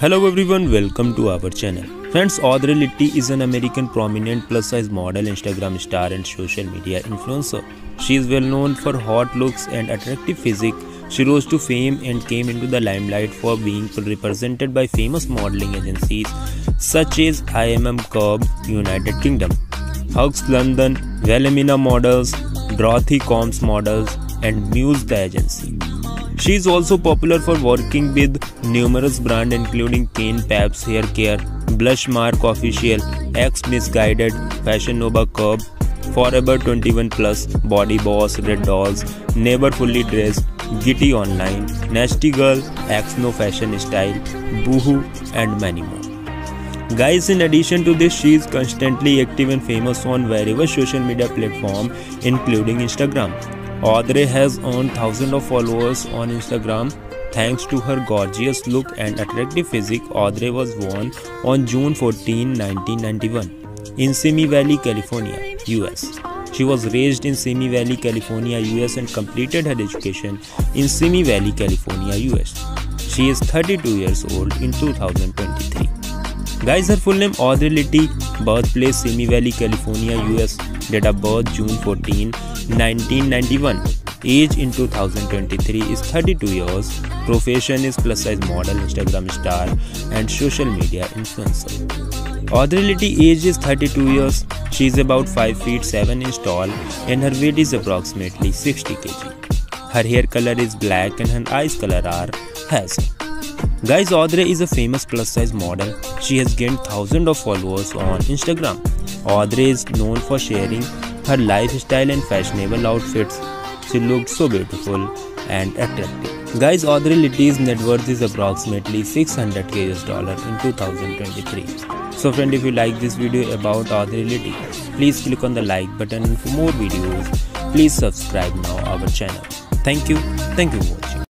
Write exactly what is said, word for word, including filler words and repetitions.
Hello everyone, welcome to our channel. Friends, Audrey Litty is an American prominent plus-size model, Instagram star and social media influencer. She is well known for hot looks and attractive physique. She rose to fame and came into the limelight for being represented by famous modeling agencies such as I M M Curb, United Kingdom, Hugs London, Wilhelmina Models, Dorothy Combs Models, and Muse the agency. She is also popular for working with numerous brands including Pain Paps Hair Care, Blush Mark Official, X Misguided, Fashion Nova Curb, Forever twenty-one plus, Body Boss, Red Dolls, Never Fully Dressed, Gitty Online, Nasty Girl, X No Fashion Style, Boohoo, and many more. Guys, in addition to this, she is constantly active and famous on various social media platforms including Instagram. Audrey has earned thousands of followers on Instagram. Thanks to her gorgeous look and attractive physique, Audrey was born on June fourteenth, nineteen ninety-one in Simi Valley, California, U S. She was raised in Simi Valley, California, U S and completed her education in Simi Valley, California, U S. She is thirty-two years old in two thousand twenty-three. Guys, her full name Audrey Litty, birthplace Simi Valley, California, U S, date of birth June fourteenth, nineteen ninety-one, age in two thousand twenty-three is thirty-two years, profession is plus size model, Instagram star and social media influencer. Audrey Litty age is thirty-two years, she is about five feet seven inches tall and her weight is approximately sixty kilograms. Her hair color is black and her eyes color are hazel. Guys, Audrey is a famous plus size model. She has gained thousands of followers on Instagram. Audrey is known for sharing her lifestyle and fashionable outfits. She looked so beautiful and attractive. Guys, Audrey Litty's net worth is approximately six hundred K U S dollar in two thousand twenty-three. So friend, if you like this video about Audrey Litty, please click on the like button, and for more videos, please subscribe now our channel. Thank you. Thank you for watching.